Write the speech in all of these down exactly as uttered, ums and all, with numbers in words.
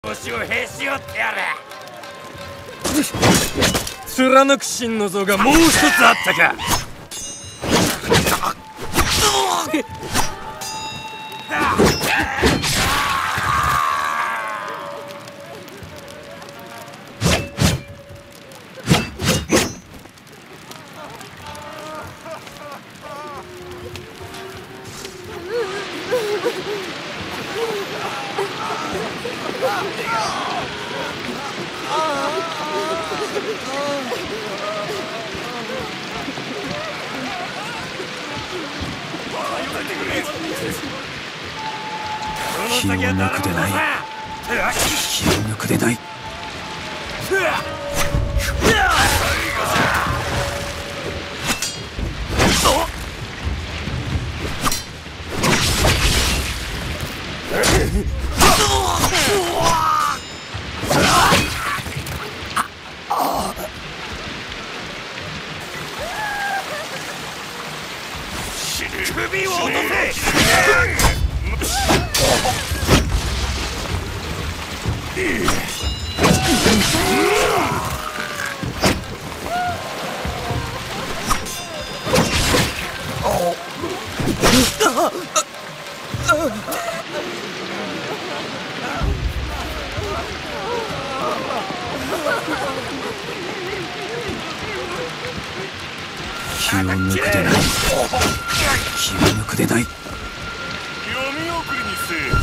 腰をへし折ってやれ。貫く心の像がもう一つあったか。 気を抜くでない。気を抜くでない。 首を落とせ。 気を抜くでない。気を抜くでない。 読み送りにせえ。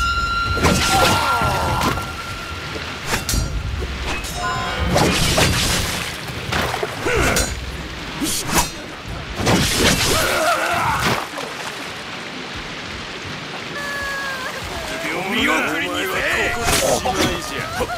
見送りにせえ。ここでしないじゃ。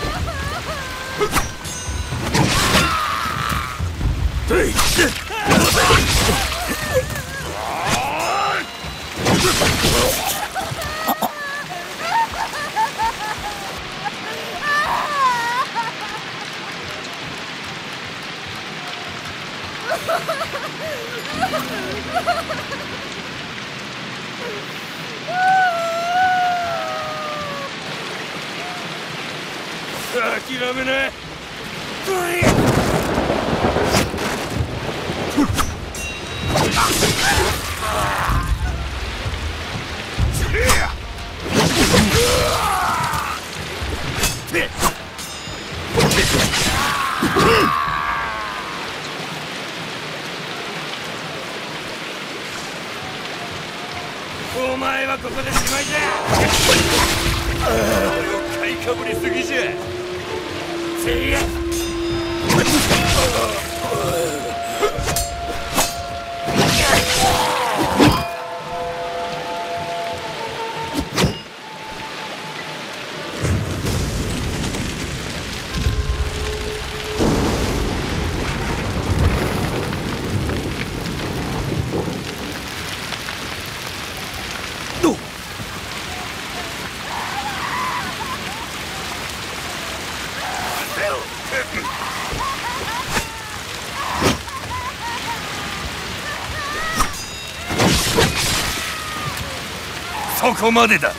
諦めない。お前はここでしまいじゃ。買いかぶりすぎじゃ。せいや。そこまでだ。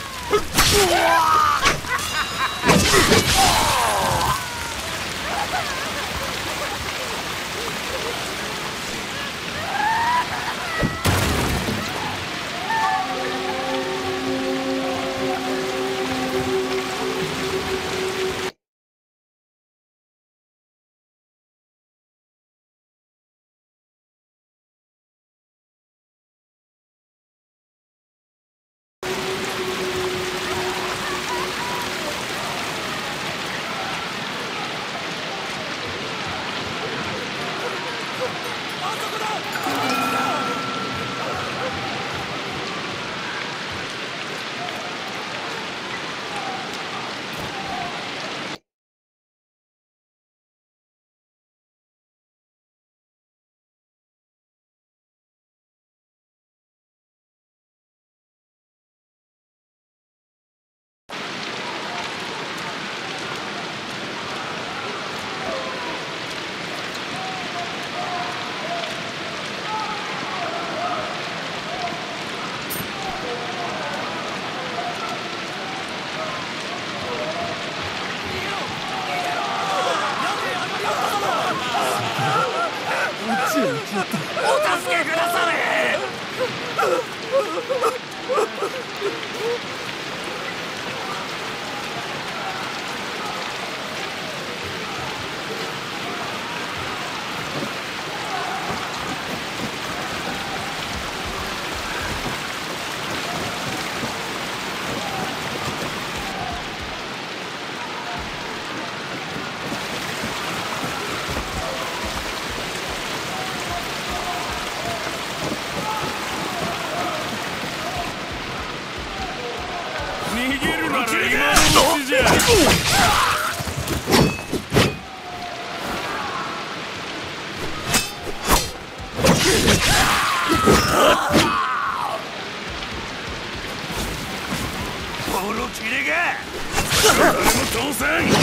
このキレが誰も通さん。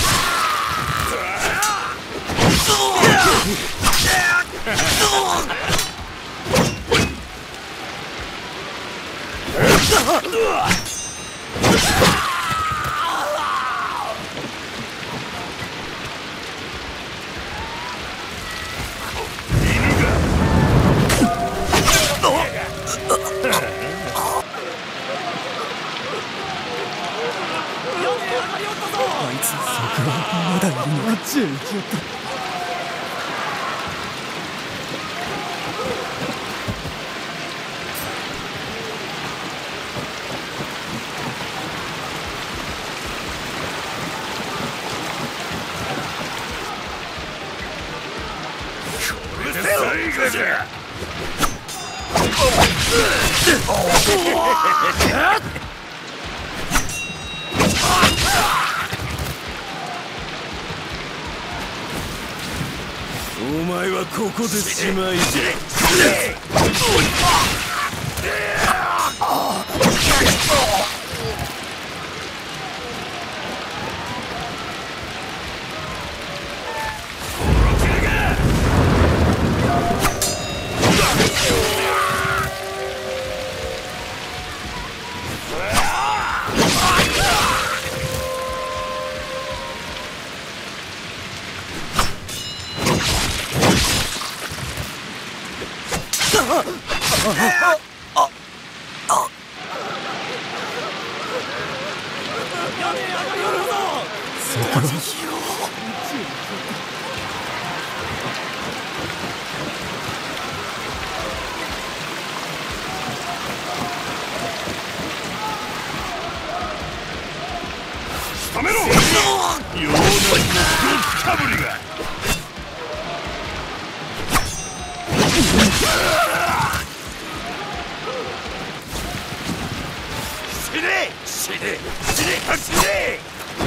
あいつ桜まだいるのか。ちへ行きよった。 最後じゃ。お前はここでしまいじゃ。止めろ！ようなかぶりが。死ね！死ね！死ね！死ね！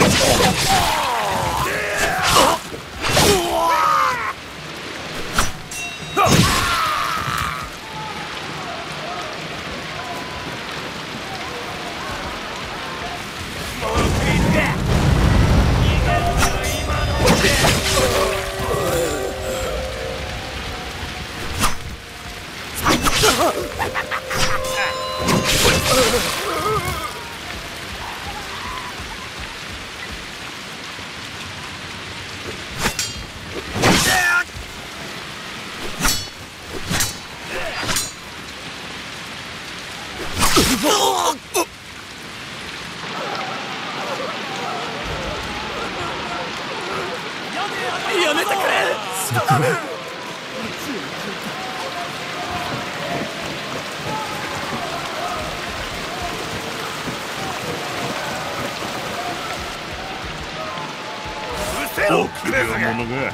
やめてくれ！臆病者が。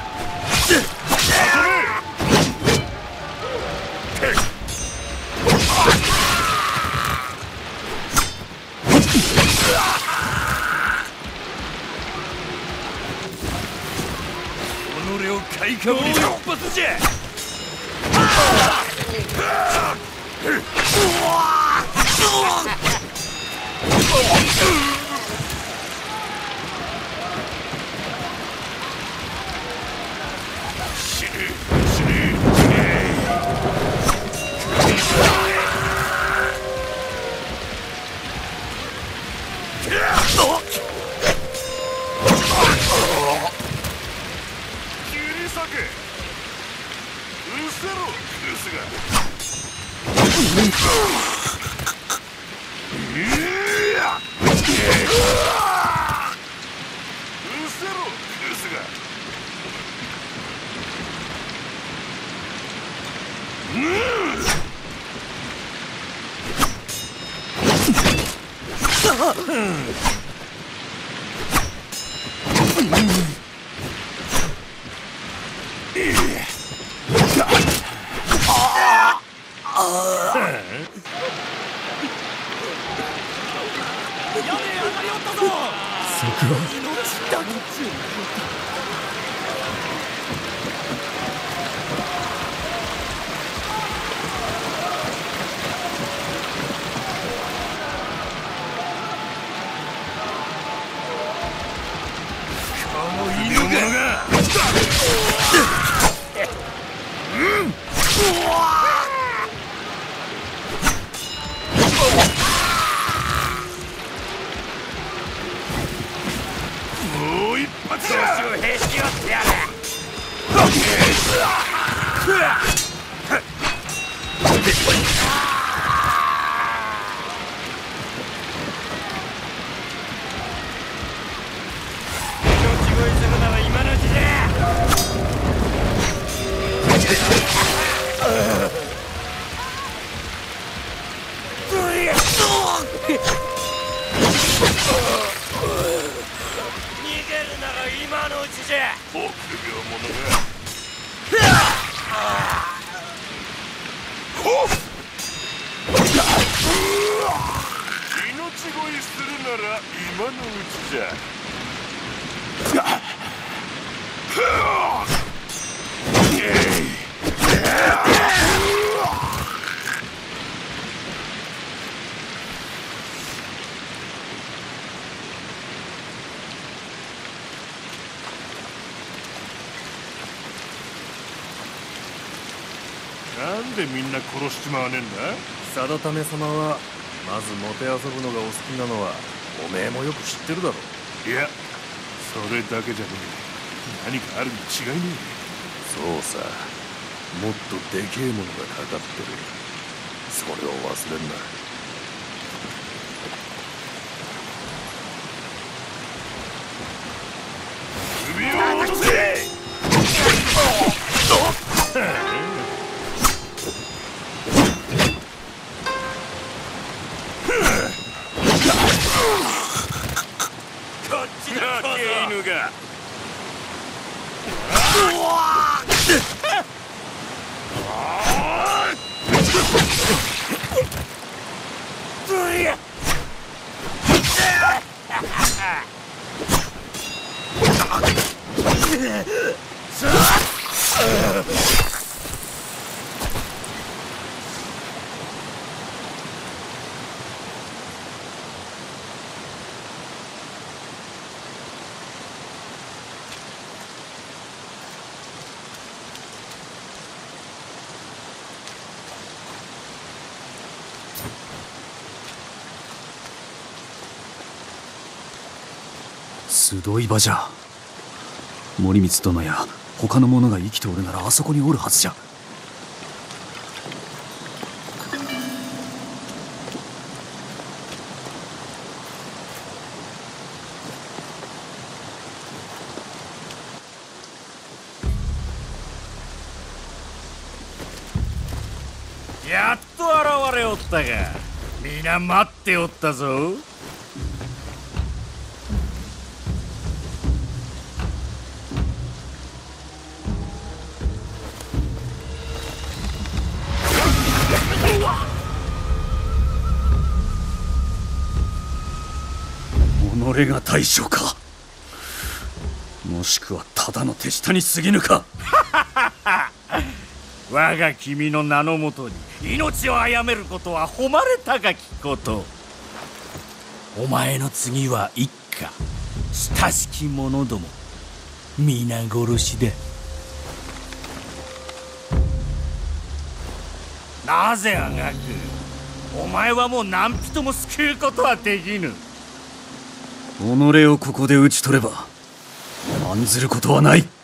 己を買いかぶり一発じゃ。死ぬ死ぬ。うせろクスが。うせろクスが。 桜命だけ。 もう一発だ。調子をへし折ってやれ。命乞いするなら今のうちだ。今のうちじゃ。臆病者が。命乞いするなら今のうちじゃ。なんでみんな殺しちまわねえんだ。 定為様はまずもてあそぶのがお好きなのはおめえもよく知ってるだろう。 いや、それだけじゃねえ。何かあるに違いねえ。そうさ、もっとでけえものがかかってる。それを忘れんな。 首を落とせ。こっちだ、犬が。 集い場じゃ。森光殿や他の者が生きておるならあそこにおるはずじゃ。 やっと現れおったが、皆待っておったぞ。 己が大将か、もしくはただの手下に過ぎぬか。 我が君の名のもとに命を殺めることは誉れ高きこと。お前の次は一家親しき者ども皆殺しだ。なぜあがく。お前はもう何人も救うことはできぬ。 己をここで討ち取れば案ずることはない。